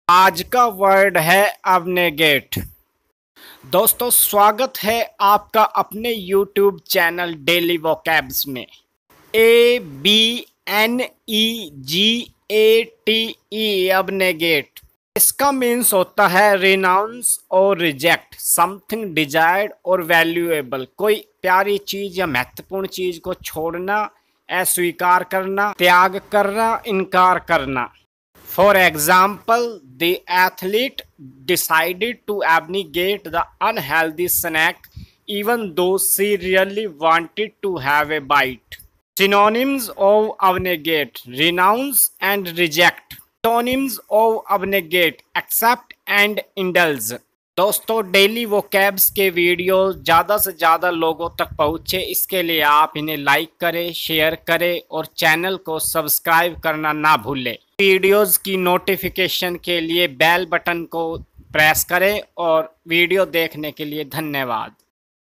आज का वर्ड है abnegate। दोस्तों स्वागत है आपका अपने YouTube चैनल डेली वोकैब्स में। ABNEGATE abnegate इसका मीन्स होता है रिनाउंस और रिजेक्ट समथिंग डिजायर्ड और वैल्यूएबल। कोई प्यारी चीज या महत्वपूर्ण चीज को छोड़ना, अस्वीकार करना, त्याग करना, इनकार करना। For example, the athlete decided to abnegate the unhealthy snack even though she really wanted to have a bite. Synonyms of abnegate: renounce and reject. Synonyms of abnegate: accept and indulge। दोस्तों daily vocabs के video ज़्यादा से ज़्यादा लोगों तक पहुँचे, इसके लिए आप इन्हें लाइक करें, शेयर करें और चैनल को सब्सक्राइब करना ना भूलें। वीडियोस की नोटिफिकेशन के लिए बेल बटन को प्रेस करें और वीडियो देखने के लिए धन्यवाद।